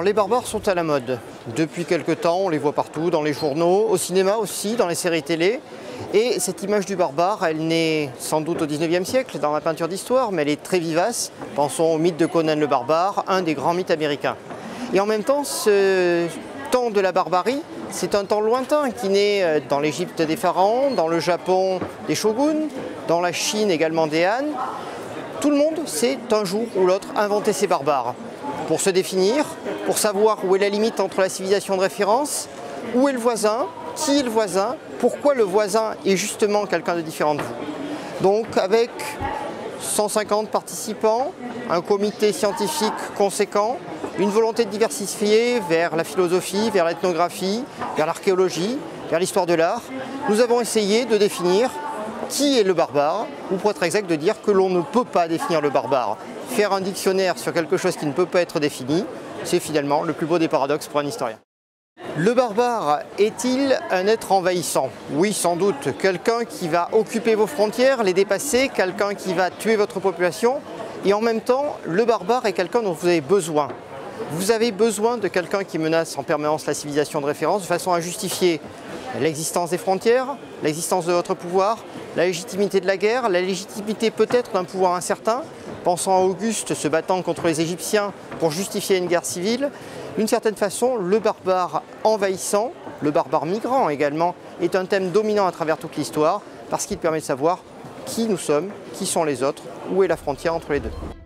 Alors les barbares sont à la mode. Depuis quelque temps, on les voit partout, dans les journaux, au cinéma aussi, dans les séries télé. Et cette image du barbare, elle naît sans doute au 19e siècle dans la peinture d'histoire, mais elle est très vivace. Pensons au mythe de Conan le barbare, un des grands mythes américains. Et en même temps, ce temps de la barbarie, c'est un temps lointain qui naît dans l'Égypte des pharaons, dans le Japon des shoguns, dans la Chine également des Han. Tout le monde sait un jour ou l'autre inventer ces barbares. Pour se définir, pour savoir où est la limite entre la civilisation de référence, où est le voisin, qui est le voisin, pourquoi le voisin est justement quelqu'un de différent de vous. Donc avec 150 participants, un comité scientifique conséquent, une volonté de diversifier vers la philosophie, vers l'ethnographie, vers l'archéologie, vers l'histoire de l'art, nous avons essayé de définir qui est le barbare, ou pour être exact de dire que l'on ne peut pas définir le barbare. Faire un dictionnaire sur quelque chose qui ne peut pas être défini, c'est finalement le plus beau des paradoxes pour un historien. Le barbare est-il un être envahissant? Oui, sans doute. Quelqu'un qui va occuper vos frontières, les dépasser, quelqu'un qui va tuer votre population. Et en même temps, le barbare est quelqu'un dont vous avez besoin. Vous avez besoin de quelqu'un qui menace en permanence la civilisation de référence de façon à justifier l'existence des frontières, l'existence de votre pouvoir, la légitimité de la guerre, la légitimité peut-être d'un pouvoir incertain. Pensons à Auguste se battant contre les Égyptiens pour justifier une guerre civile. D'une certaine façon, le barbare envahissant, le barbare migrant également, est un thème dominant à travers toute l'histoire parce qu'il permet de savoir qui nous sommes, qui sont les autres, où est la frontière entre les deux.